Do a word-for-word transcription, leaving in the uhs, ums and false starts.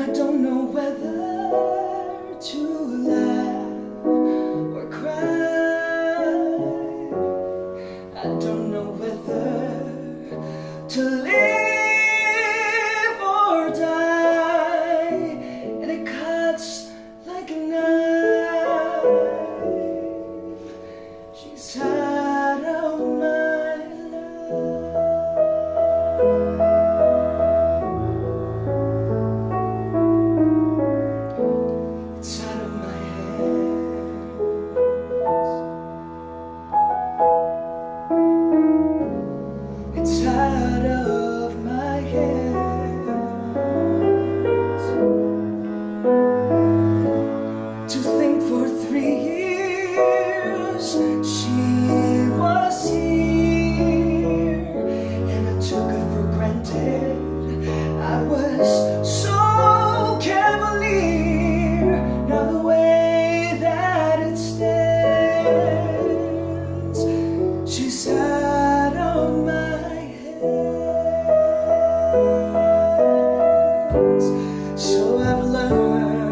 don't know whether to laugh or cry. I don't know whether to live or die, and it cuts like a knife. She's out of my life. It's out of my hands. It's out of my hands. To think for three years she was here, and I took her for granted. I was so cavalier. Now the way that it stands, she's out of my hands. So I've learned